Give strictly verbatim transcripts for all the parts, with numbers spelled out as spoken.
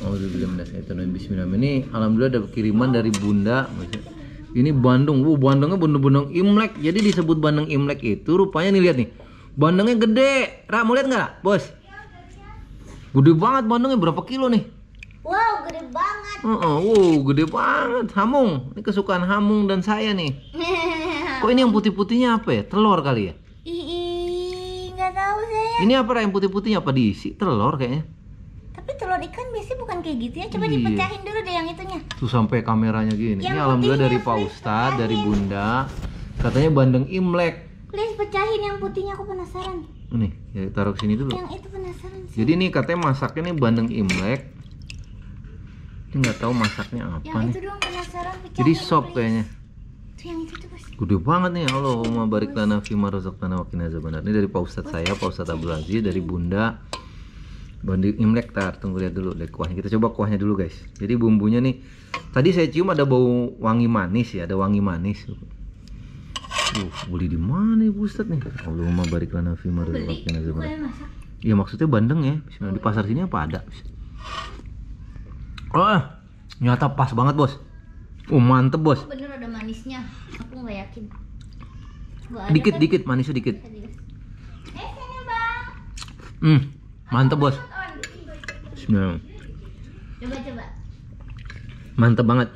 Bismillah. Ini alhamdulillah ada kiriman dari Bunda. Ini bandeng, wuh bandengnya bener-bener Imlek. Jadi disebut bandeng Imlek itu rupanya nih, lihat nih. Bandengnya gede. Ra, mau lihat nggak, Bos? Gede banget bandengnya, berapa kilo nih? Wow, gede banget. Uh -uh, wow, gede banget. Hamung. Ini kesukaan Hamung dan saya nih. Kok ini yang putih-putihnya apa ya? Telur kali ya? Ih, nggak tahu saya. Ini apa yang putih-putihnya, apa diisi? Telur kayaknya. Tapi telur ikan biasanya bukan kayak gitu ya. Coba Iya. dipecahin dulu deh yang itunya. Tuh sampai kameranya gini. Yang Ini alhamdulillah putihnya, dari Pak please Ustadz, dari pecahin. Bunda. Katanya bandeng Imlek. Please pecahin yang putihnya, aku penasaran. Nih, ya taruh ke sini dulu. Yang itu penasaran sih. Jadi nih katanya masaknya nih bandeng Imlek. Ini nggak tahu masaknya apa Yang nih. itu doang penasaran, pecahin. Jadi sop please. kayaknya. Tuh yang itu tuh, Bos. Gede banget nih. Allahumma barik lana fima razaqtana wa qina azabannar. Ini dari Pak Ustadz saya, Pak Ustadz Abdul Aziz, dari Bunda. Bandeng Imlek, tar tunggu lihat dulu deh kuahnya. Kita coba kuahnya dulu, guys. Jadi bumbunya nih. Tadi saya cium ada bau wangi manis ya, ada wangi manis. Uh, beli di mana nih, Bu Ustadz nih? Allahumma barik lana fima razaqtana wa qina azabannar. Bukannya masak. Iya, maksudnya bandeng ya. Bismillah. Di pasar sini apa ada? Oh, nyata pas banget, Bos. Oh, mantep, Bos. Oh, bener ada manisnya. Aku nggak yakin. Nggak ada Dikit kan? dikit manisnya dikit. Eh, sini, Bang. Hmm, mantep, Bos. Bismillah. Coba coba. Mantep banget.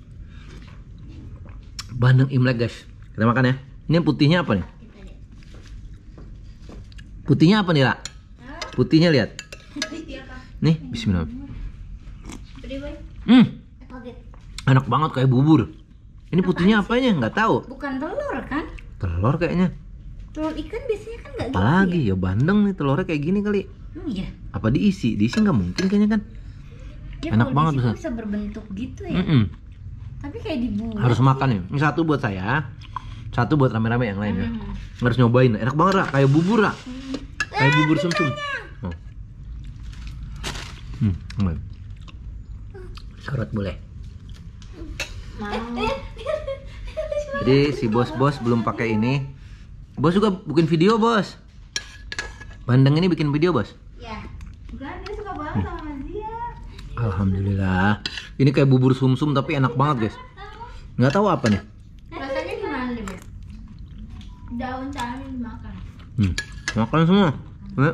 Bandeng Imlek, guys. Kita makan ya. Ini putihnya apa nih? Kita lihat. Putihnya apa nih, Ra? Putihnya lihat. Siapa? Nih, bismillah. Gede, Boy. Hmm, Eh, kaget. enak banget kayak bubur. Ini putihnya apanya? Nggak tahu. Bukan telur kan? Telur kayaknya. Telur ikan biasanya kan nggak gitu. Apalagi Ya? ya bandeng nih, telurnya kayak gini kali. Hmm, iya. Apa diisi? Diisi nggak mungkin kayaknya kan. Ya, Enak kalau banget di situ bisa. bisa berbentuk gitu ya. Mm-mm. Tapi kayak dibuat. Harus makan ya. Ini satu buat saya, satu buat rame-rame yang lain ya. Hmm. Harus nyobain. Enak banget, Ra. Kayak bubur, Ra. Kayak bubur sumsum. Oh. Hmm, aman. Syarat boleh. Mau. Jadi si bos-bos belum pakai ini. Bos juga bikin video, Bos. Bandeng ini bikin video, Bos. Ya. Bukan, dia suka banget sama dia. Alhamdulillah. Ini kayak bubur sumsum tapi enak banget, guys. Nggak tahu apa nih. Rasanya gimana nih, Bos? Daun salam dimakan. Hmm. Makan semua. Ya.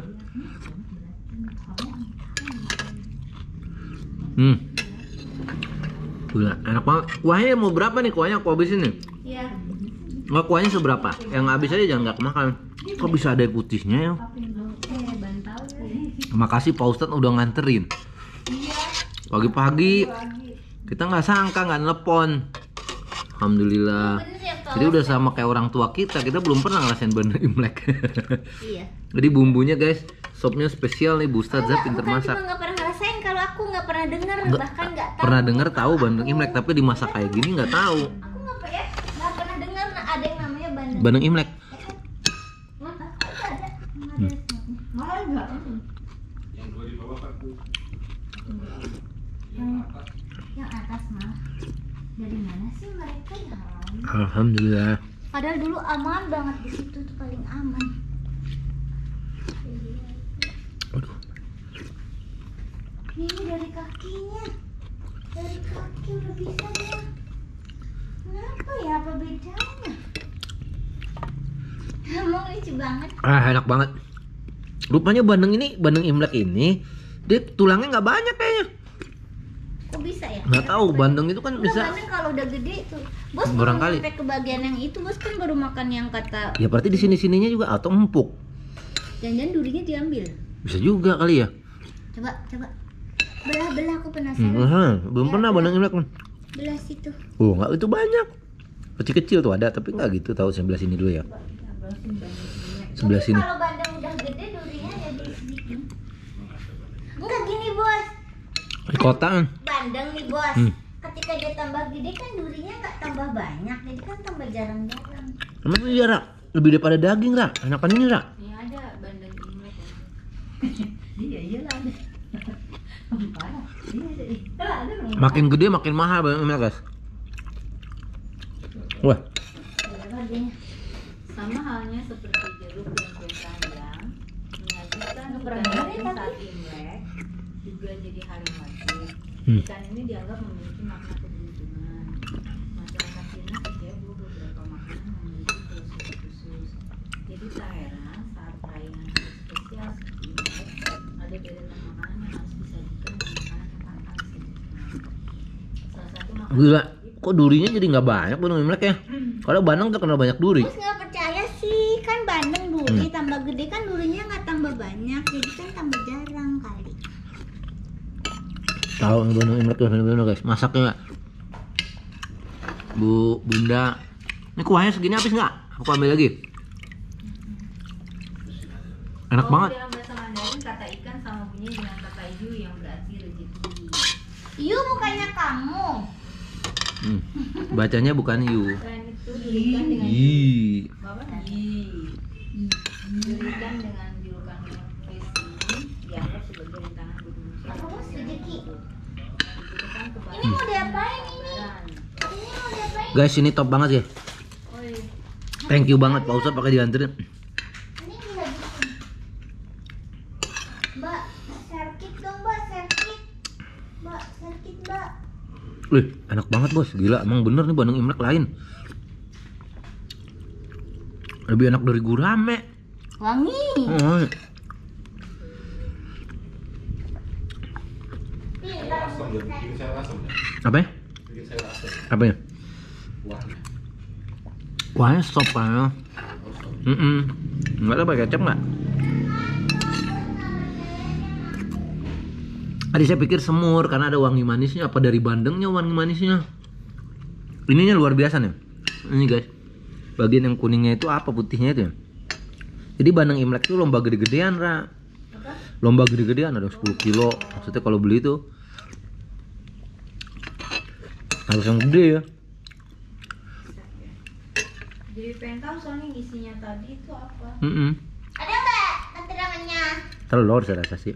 Hmm. Gila, enak banget. Kuahnya mau berapa nih kuahnya? Aku habisin nih. Iya. Nggak, kuahnya seberapa? Yang habis aja jangan nggak kemakan. Kok bisa ada putihnya ya? Eh, bantal. Makasih Pak Ustadz udah nganterin. Iya. Pagi-pagi kita nggak sangka nggak telepon. Alhamdulillah. Jadi udah sama kayak orang tua kita. Kita belum pernah ngerasain bandeng Imlek. Iya. Jadi bumbunya guys, sopnya spesial nih Bu Ustadz Zat pinter Bukan masak. cuma nggak pernah ngerasain, kalau aku nggak pernah dengar, Nggak, bahkan nggak tahu. pernah denger tahu bandeng Imlek tapi dimasak kayak gini nggak tahu. Aku nggak pernah ya, nggak pernah dengar ada yang namanya bandeng. Bandeng Imlek. Nggak ada. Nggak ada. Mahal nggak? Yang yang atas mah. Dari mana sih mereka ya? Alhamdulillah. Padahal dulu aman banget di situ tuh, paling aman. Aduh. Ini dari kakinya, dari kaki udah bisa ya. Kenapa ya? Apa bedanya? Emang lucu banget. Ah enak banget. Rupanya bandeng ini, bandeng Imlek ini, dia tulangnya nggak banyak kayaknya. Kok bisa ya? Nggak tahu, bandeng itu kan Enggak, bisa. bandeng kalau udah gede tuh. Bos belum Barangkali. sampai ke bagian yang itu, Bos kan baru makan yang kata. Ya berarti di sini sininya juga atau empuk. Jangan-jangan durinya diambil. Bisa juga kali ya. Coba, coba. Belah-belah, aku penasaran. Hmm, belum Ya, pernah belah. bandeng Imlek. Belah situ. Oh nggak itu banyak. Kecil-kecil tuh ada tapi nggak gitu. Tahu sebelah sini dulu ya. Sebelah Mungkin sini. kalau bandeng udah gede, durinya jadi sedikit. Enggak gini, Bos. Di kota kan. Bandeng nih, Bos. Hmm. Ketika dia tambah gede kan durinya nggak tambah banyak, jadi kan tambah jarang-jarang. Emang itu ya, Ra? Lebih daripada daging, Ra. Enakan ini, Ra. Ya ada bandeng Imlek. Iya, iyalah ada. Parah. Iya ada. Iya ada. Makin gede makin mahal bandeng Imlek, guys. Wah, Harganya. Sama halnya seperti jeruk dan kue sayang, menyajikan Nggak pernah hidangan dengar, saat tapi. Imlek, juga jadi hal yang wajib. Hmm. Ikan ini dianggap memiliki makna keberuntungan. Masyarakat Cina percaya bahwa beberapa makanan memiliki filosofi khusus. Jadi tak heran saat perayaan hari spesial seperti Imlek, ada deretan makanan yang harus disajikan dan makanan yang tanpa disajikan. Salah satu makanan Gila, kok durinya jadi nggak banyak Bandeng Imlek ya? Kalau Bandeng terkenal banyak duri. Bos nggak percaya sih, kan Bandeng duri tambah gede kan durinya nggak tambah banyak, jadi kan tambah jarang kali. Tahu nih Bandeng Imlek tuh bener-bener guys, masaknya Bu Bunda. Ini kuahnya segini habis nggak? Aku ambil lagi. Enak Oh, banget. dalam bahasa Mandarin kata ikan sama bunyi dengan kata yu yang berarti rezeki. Iyu bukannya kamu. Hmm. Bacanya bukan yu. Selain itu durikan dengan Yi. Bapak durikan dengan julukan Nefis ini dianggap sebagai rintangan bagi manusia. Apa bos rezeki? Dibutuhkan kembali Ini mau diapain ini? lebaran. Ini mau diapain? Guys, ini top banget ya. Oi, Thank you banget Pak Ustadz pakai dianterin. Ini nggak bikin. Mbak, serkit dong mbak, serkit. Mbak, serkit mbak. Wih, enak banget bos. Gila, emang bener nih Bandeng Imlek lain. Lebih enak dari gurame. Wangi. Oh. Asam ya, bikin sayur asam ya. Apa ya? Bikin sayur asam. Apa ya? Kuahnya. Kuahnya sop kayaknya. Mm -mm. Nggak ada pakai kecap nggak? Tadi saya pikir semur karena ada wangi manisnya. Apa dari bandengnya wangi manisnya? Ininya luar biasa nih. Ini guys, bagian yang kuningnya itu apa, putihnya itu ya. Jadi Bandeng Imlek itu lomba gede-gedean Ra. Lomba gede-gedean ada sepuluh kilo. Maksudnya kalau beli itu harus yang gede ya. jadi pengen tahu soalnya isinya tadi itu apa. Mm -mm. Ada nggak keterangannya? Telur saya rasa sih.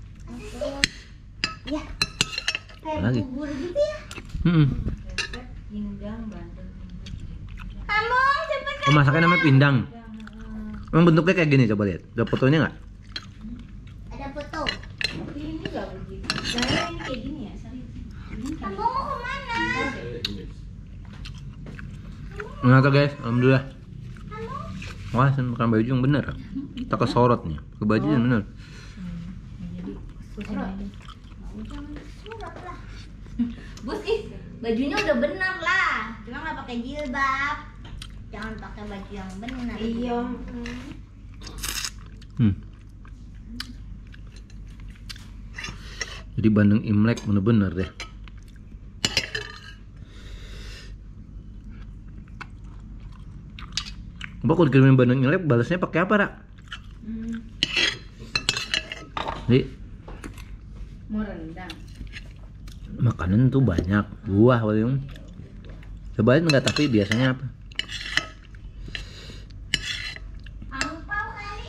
Ya. Kayak Lagi. bubur gitu ya. Mm -mm. Resep pindang bandeng. Kamu cepet. Oh, masaknya namanya pindang. Pindang, Emang bentuknya kayak gini, coba lihat. Ada fotonya nggak? Ada foto. tapi ini nggak begitu. Saya ini kayak gini ya, Sari. Ini Kamu kayak mau kemana? Saya ini. Nggak tahu guys, alhamdulillah. Kamu? Wah, saya makan baju yang bener. Tak kesorot nih, ke baju yang bener. jadi susun aja. Surat lah. Bos ih, Bajunya udah bener lah. Cuma nggak pakai jilbab. Jangan pakai baju yang benar. iya. Hmm. Jadi Bandeng Imlek bener-bener deh. Apa kalau dikirimin Bandeng Imlek balasnya pakai apa, Ra? Hmm. Jadi Mau rendang. makanan tuh banyak, buah paling. Cobain nggak, tapi biasanya apa? Angpau kali.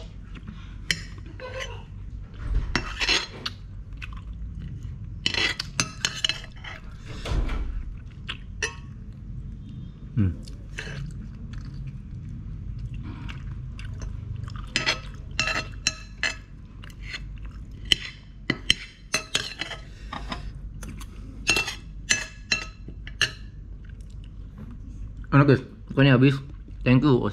Hmm. Enak guys, pokoknya habis. Thank you.